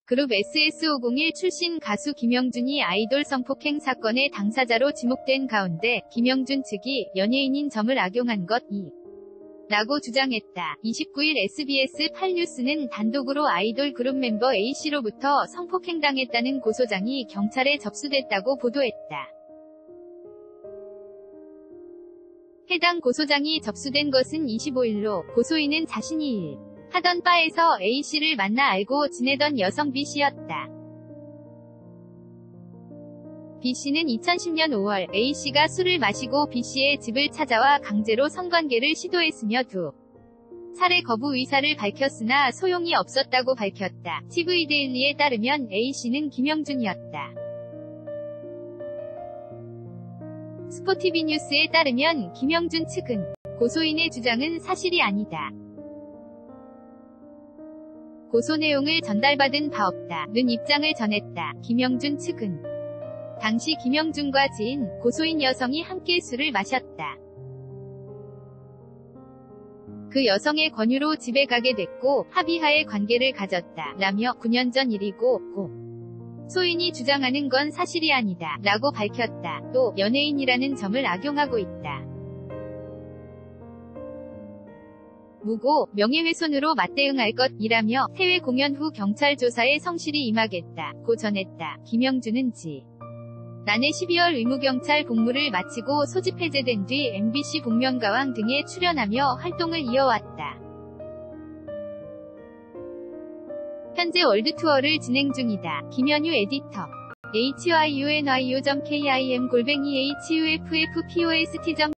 그룹 SS501 출신 가수 김영준이 아이돌 성폭행 사건의 당사자로 지목된 가운데 김영준 측이 연예인인 점을 악용한 것이 라고 주장했다. 29일 SBS 8뉴스는 단독으로 아이돌 그룹 멤버 A씨로부터 성폭행당했다는 고소장이 경찰에 접수됐다고 보도했다. 해당 고소장이 접수된 것은 25일로 고소인은 자신이 하던 바에서 A씨를 만나 알고 지내던 여성 B씨였다. B씨는 2010년 5월 A씨가 술을 마시고 B씨의 집을 찾아와 강제로 성관계를 시도했으며 2차례 거부 의사를 밝혔으나 소용이 없었다고 밝혔다. TV데일리에 따르면 A씨는 김영준이었다. 스포티비뉴스에 따르면 김영준 측은 고소인의 주장은 사실이 아니다. 고소 내용을 전달받은 바 없다는 입장을 전했다. 김영준 측은 당시 김영준과 지인, 고소인 여성이 함께 술을 마셨다. 그 여성의 권유로 집에 가게 됐고 합의하에 관계를 가졌다. 라며 9년 전 일이고 소인이 주장하는 건 사실이 아니다. 라고 밝혔다. 또 연예인이라는 점을 악용하고 있다. 무고, 명예훼손으로 맞대응할 것이라며 해외 공연 후 경찰 조사에 성실히 임하겠다고 전했다. 김영준은 지난해 12월 의무경찰 복무를 마치고 소집 해제된 뒤 MBC 복면가왕 등에 출연하며 활동을 이어왔다. 현재 월드투어를 진행 중이다. 김현유 에디터 hyunyu.kim-huffpost